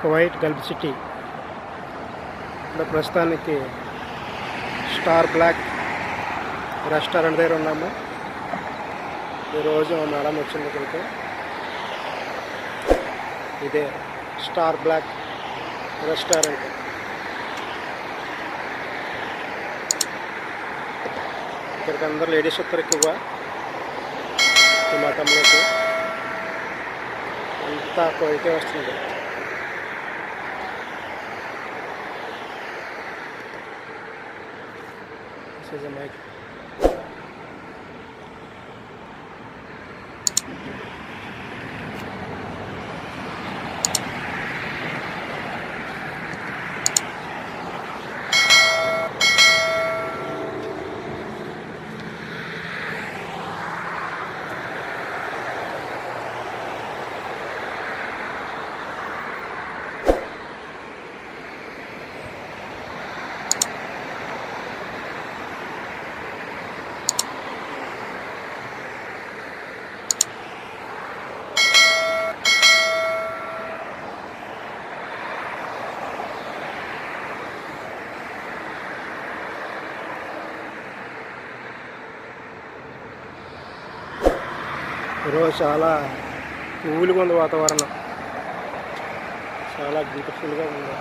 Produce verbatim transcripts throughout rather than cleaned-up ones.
Kuwait Gulf City ప్రస్తుతానికి Star Block restaurant దగ్గర ఉన్నాము. ఈరోజు మేడం వచ్చింది ఇక్కడికి. ఇదే స్టార్ బ్లాక్ రెస్టారెంట్. ఇక్కడికి అందరు లేడీస్ వస్తారు ఎక్కువ ఈ మఠంలోకి. అంతా కువైటే వస్తుంది. This is a mic. ఈరోజు చాలా కూల్గా ఉంది వాతావరణం, చాలా బ్యూటిఫుల్గా ఉంది.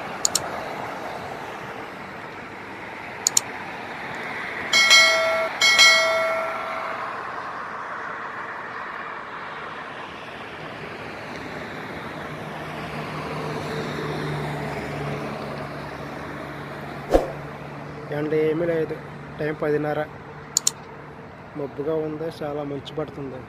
ఎండ ఏమీ లేదు. టైం పదిన్నర. మబ్బుగా ఉంది, చాలా మంచు పడుతుంది.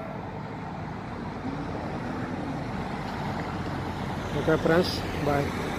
Okay friends, bye.